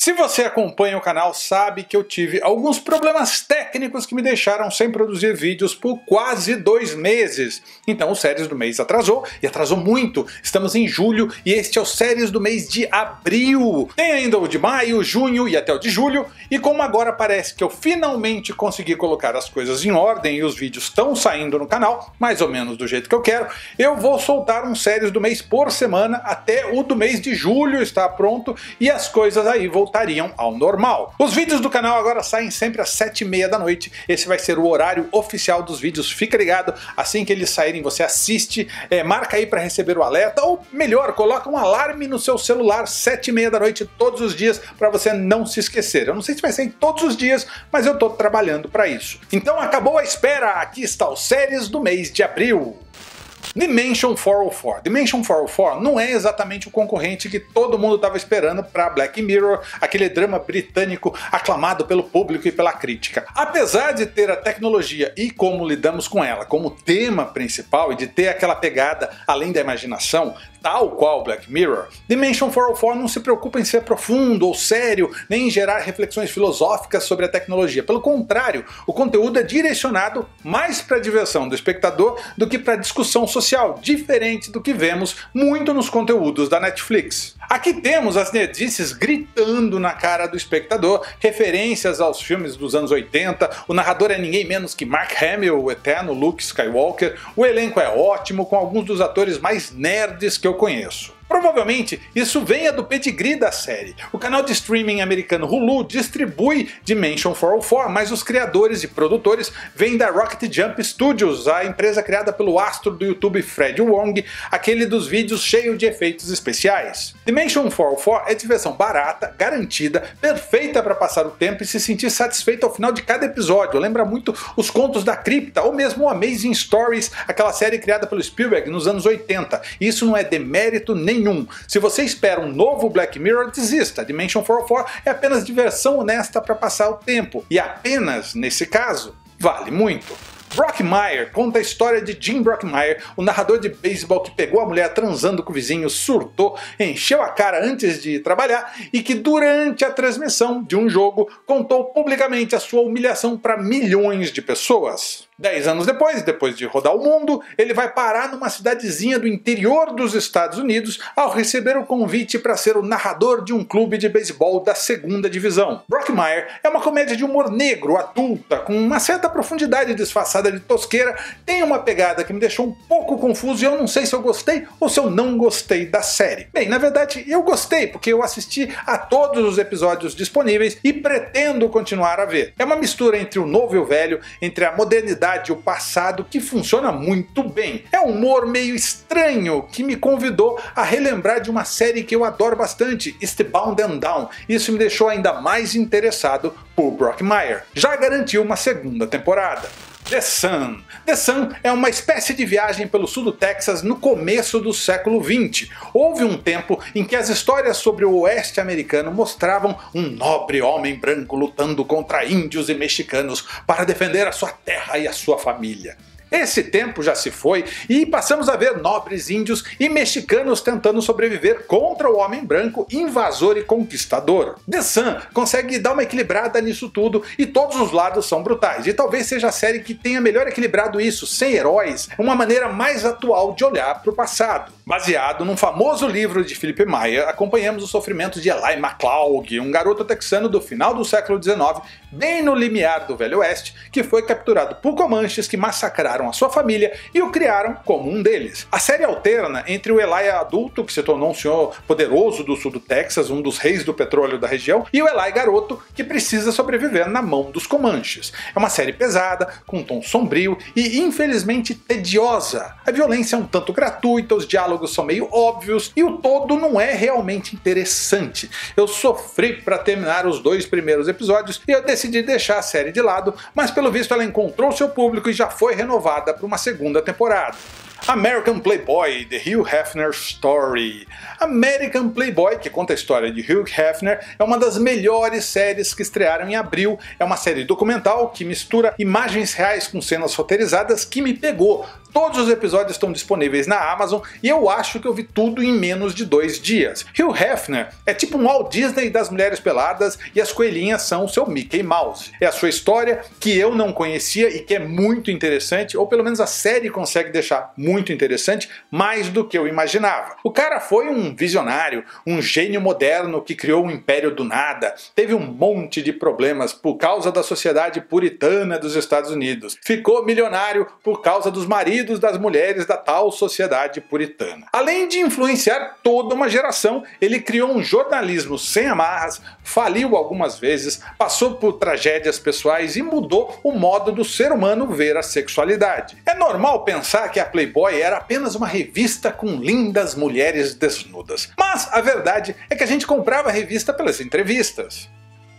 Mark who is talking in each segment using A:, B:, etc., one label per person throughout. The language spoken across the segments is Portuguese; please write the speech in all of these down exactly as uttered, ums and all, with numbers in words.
A: Se você acompanha o canal sabe que eu tive alguns problemas técnicos que me deixaram sem produzir vídeos por quase dois meses. Então o Séries do Mês atrasou, e atrasou muito. Estamos em julho e este é o Séries do Mês de abril. Tem ainda o de maio, junho e até o de julho, e como agora parece que eu finalmente consegui colocar as coisas em ordem e os vídeos estão saindo no canal, mais ou menos do jeito que eu quero, eu vou soltar um Séries do Mês por semana até o do mês de julho estar pronto e as coisas aí vão voltariam ao normal. Os vídeos do canal agora saem sempre às sete e meia da noite, esse vai ser o horário oficial dos vídeos, fica ligado, assim que eles saírem você assiste, é, marca aí para receber o alerta, ou melhor, coloca um alarme no seu celular, sete e meia da noite todos os dias, para você não se esquecer. Eu não sei se vai sair todos os dias, mas eu estou trabalhando para isso. Então acabou a espera, aqui está o Séries do mês de abril. Dimension quatrocentos e quatro. Dimension quatrocentos e quatro não é exatamente o concorrente que todo mundo estava esperando para Black Mirror, aquele drama britânico aclamado pelo público e pela crítica. Apesar de ter a tecnologia e como lidamos com ela como tema principal e de ter aquela pegada além da imaginação, tal qual Black Mirror, Dimension quatrocentos e quatro não se preocupa em ser profundo ou sério, nem em gerar reflexões filosóficas sobre a tecnologia. Pelo contrário, o conteúdo é direcionado mais para a diversão do espectador do que para a discussão social, diferente do que vemos muito nos conteúdos da Netflix. Aqui temos as nerdices gritando na cara do espectador, referências aos filmes dos anos oitenta, o narrador é ninguém menos que Mark Hamill, o eterno Luke Skywalker, o elenco é ótimo, com alguns dos atores mais nerds que eu conheço. Provavelmente isso venha do pedigree da série. O canal de streaming americano Hulu distribui Dimension quatrocentos e quatro, mas os criadores e produtores vêm da Rocket Jump Studios, a empresa criada pelo astro do YouTube Fred Wong, aquele dos vídeos cheio de efeitos especiais. Dimension quatrocentos e quatro é diversão barata, garantida, perfeita para passar o tempo e se sentir satisfeito ao final de cada episódio. Lembra muito os Contos da Cripta ou mesmo o Amazing Stories, aquela série criada pelo Spielberg nos anos oitenta. Isso não é demérito nem nenhum. Se você espera um novo Black Mirror, desista. Dimension quatrocentos e quatro é apenas diversão honesta para passar o tempo. E apenas, nesse caso, vale muito. Brockmire conta a história de Jim Brockmire, o narrador de beisebol que pegou a mulher transando com o vizinho, surtou, encheu a cara antes de ir trabalhar e que durante a transmissão de um jogo contou publicamente a sua humilhação para milhões de pessoas. Dez anos depois, depois de rodar o mundo, ele vai parar numa cidadezinha do interior dos Estados Unidos ao receber o convite para ser o narrador de um clube de beisebol da segunda divisão. Brockmire é uma comédia de humor negro, adulta, com uma certa profundidade disfarçada de tosqueira, tem uma pegada que me deixou um pouco confuso e eu não sei se eu gostei ou se eu não gostei da série. Bem, na verdade eu gostei, porque eu assisti a todos os episódios disponíveis e pretendo continuar a ver. É uma mistura entre o novo e o velho, entre a modernidade e o passado que funciona muito bem. É um humor meio estranho que me convidou a relembrar de uma série que eu adoro bastante, Eastbound and Down. Isso me deixou ainda mais interessado por Brockmire. Já garantiu uma segunda temporada. The Sun. The Sun é uma espécie de viagem pelo sul do Texas no começo do século vinte. Houve um tempo em que as histórias sobre o oeste americano mostravam um nobre homem branco lutando contra índios e mexicanos para defender a sua terra e a sua família. Esse tempo já se foi e passamos a ver nobres índios e mexicanos tentando sobreviver contra o homem branco invasor e conquistador. The Sun consegue dar uma equilibrada nisso tudo e todos os lados são brutais, e talvez seja a série que tenha melhor equilibrado isso, sem heróis, uma maneira mais atual de olhar para o passado. Baseado num famoso livro de Philip Meyer, acompanhamos o sofrimento de Eli McCloud, um garoto texano do final do século dezenove, bem no limiar do Velho Oeste, que foi capturado por comanches que massacraram a sua família e o criaram como um deles. A série alterna entre o Eli adulto, que se tornou um senhor poderoso do sul do Texas, um dos reis do petróleo da região, e o Eli garoto, que precisa sobreviver na mão dos comanches. É uma série pesada, com um tom sombrio e infelizmente tediosa. A violência é um tanto gratuita, os diálogos são meio óbvios e o todo não é realmente interessante. Eu sofri para terminar os dois primeiros episódios e eu decidi deixar a série de lado, mas pelo visto ela encontrou seu público e já foi renovada para uma segunda temporada. American Playboy, The Hugh Hefner Story. American Playboy, que conta a história de Hugh Hefner, é uma das melhores séries que estrearam em abril. É uma série documental que mistura imagens reais com cenas roteirizadas que me pegou. Todos os episódios estão disponíveis na Amazon e eu acho que eu vi tudo em menos de dois dias. Hugh Hefner é tipo um Walt Disney das mulheres peladas e as coelhinhas são o seu Mickey Mouse. É a sua história que eu não conhecia e que é muito interessante, ou pelo menos a série consegue deixar muito interessante, mais do que eu imaginava. O cara foi um visionário, um gênio moderno que criou um império do nada, teve um monte de problemas por causa da sociedade puritana dos Estados Unidos, ficou milionário por causa dos maridos das mulheres da tal sociedade puritana. Além de influenciar toda uma geração, ele criou um jornalismo sem amarras, faliu algumas vezes, passou por tragédias pessoais e mudou o modo do ser humano ver a sexualidade. É normal pensar que a Playboy era apenas uma revista com lindas mulheres desnudas, mas a verdade é que a gente comprava a revista pelas entrevistas.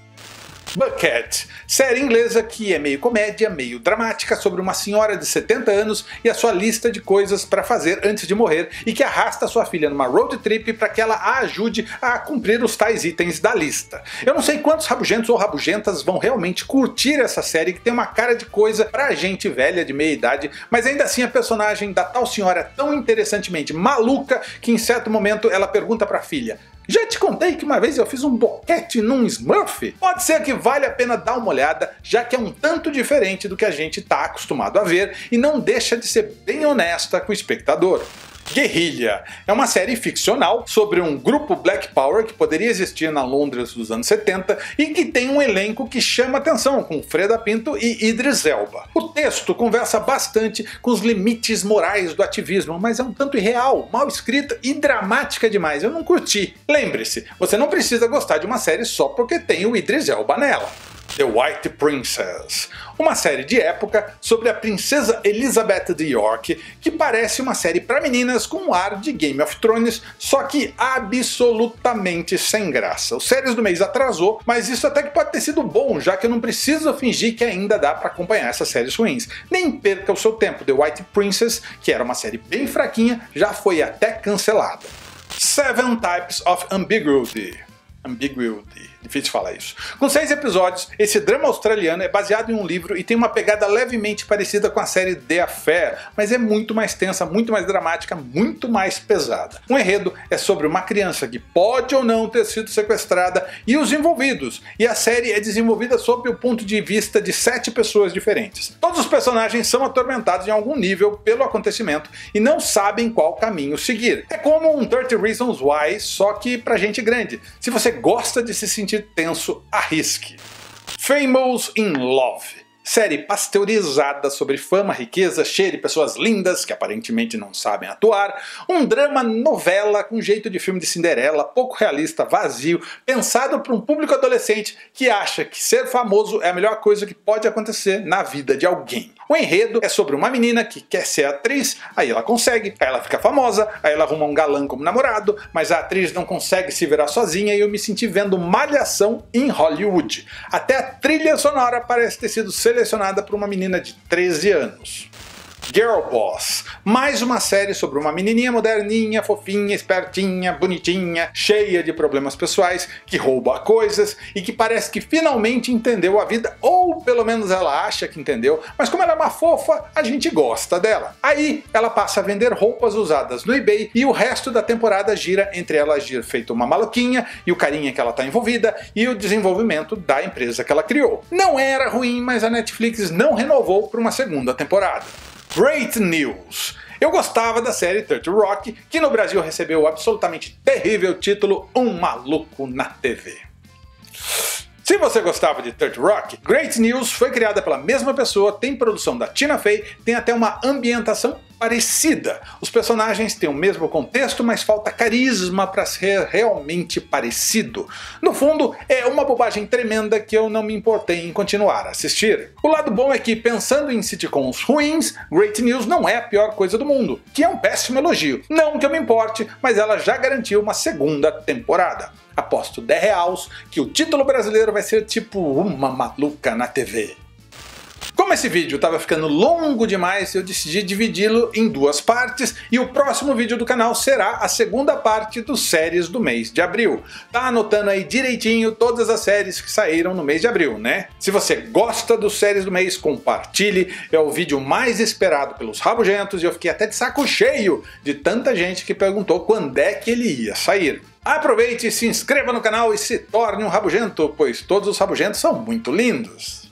A: Bucket, série inglesa que é meio comédia, meio dramática sobre uma senhora de setenta anos e a sua lista de coisas para fazer antes de morrer e que arrasta sua filha numa road trip para que ela a ajude a cumprir os tais itens da lista. Eu não sei quantos rabugentos ou rabugentas vão realmente curtir essa série que tem uma cara de coisa pra gente velha de meia idade, mas ainda assim a personagem da tal senhora é tão interessantemente maluca que em certo momento ela pergunta pra filha: já te contei que uma vez eu fiz um boquete num Smurf? Pode ser que vale a pena dar uma olhada, já que é um tanto diferente do que a gente está acostumado a ver e não deixa de ser bem honesta com o espectador. Guerrilha é uma série ficcional sobre um grupo Black Power que poderia existir na Londres dos anos setenta e que tem um elenco que chama atenção, com Freda Pinto e Idris Elba. O texto conversa bastante com os limites morais do ativismo, mas é um tanto irreal, mal escrita e dramática demais, eu não curti. Lembre-se, você não precisa gostar de uma série só porque tem o Idris Elba nela. The White Princess, uma série de época sobre a princesa Elizabeth de York, que parece uma série para meninas com um ar de Game of Thrones, só que absolutamente sem graça. O Séries do Mês atrasou, mas isso até que pode ter sido bom, já que eu não preciso fingir que ainda dá para acompanhar essas séries ruins. Nem perca o seu tempo, The White Princess, que era uma série bem fraquinha, já foi até cancelada. Seven Types of Ambiguity. Ambiguity. Difícil falar isso. Com seis episódios, esse drama australiano é baseado em um livro e tem uma pegada levemente parecida com a série The Affair, mas é muito mais tensa, muito mais dramática, muito mais pesada. O enredo é sobre uma criança que pode ou não ter sido sequestrada e os envolvidos, e a série é desenvolvida sob o ponto de vista de sete pessoas diferentes. Todos os personagens são atormentados em algum nível pelo acontecimento e não sabem qual caminho seguir. É como um thirty Reasons Why, só que pra gente grande. Se você gosta de se sentir tenso, arrisque. Famous in Love. Série pasteurizada sobre fama, riqueza, cheiro e pessoas lindas que aparentemente não sabem atuar. Um drama novela com jeito de filme de Cinderela, pouco realista, vazio, pensado para um público adolescente que acha que ser famoso é a melhor coisa que pode acontecer na vida de alguém. O enredo é sobre uma menina que quer ser atriz, aí ela consegue, aí ela fica famosa, aí ela arruma um galã como namorado, mas a atriz não consegue se virar sozinha e eu me senti vendo Malhação em Hollywood. Até a trilha sonora parece ter sido selecionada por uma menina de treze anos. Girl Boss, mais uma série sobre uma menininha moderninha, fofinha, espertinha, bonitinha, cheia de problemas pessoais, que rouba coisas e que parece que finalmente entendeu a vida, ou pelo menos ela acha que entendeu, mas como ela é uma fofa, a gente gosta dela. Aí ela passa a vender roupas usadas no eBay e o resto da temporada gira entre ela agir feito uma maluquinha e o carinha que ela está envolvida e o desenvolvimento da empresa que ela criou. Não era ruim, mas a Netflix não renovou por uma segunda temporada. Great News. Eu gostava da série thirty Rock, que no Brasil recebeu o absolutamente terrível título Um Maluco na T V. Se você gostava de thirty Rock, Great News foi criada pela mesma pessoa, tem produção da Tina Fey, tem até uma ambientação parecida. Os personagens têm o mesmo contexto, mas falta carisma para ser realmente parecido. No fundo, é uma bobagem tremenda que eu não me importei em continuar a assistir. O lado bom é que, pensando em sitcoms ruins, Great News não é a pior coisa do mundo, que é um péssimo elogio. Não que eu me importe, mas ela já garantiu uma segunda temporada. Aposto dez reais que o título brasileiro vai ser tipo Uma Maluca na T V. Como esse vídeo estava ficando longo demais, eu decidi dividi-lo em duas partes e o próximo vídeo do canal será a segunda parte dos séries do mês de abril. Tá anotando aí direitinho todas as séries que saíram no mês de abril, né? Se você gosta dos séries do mês, compartilhe, é o vídeo mais esperado pelos rabugentos e eu fiquei até de saco cheio de tanta gente que perguntou quando é que ele ia sair. Aproveite, se inscreva no canal e se torne um rabugento, pois todos os rabugentos são muito lindos.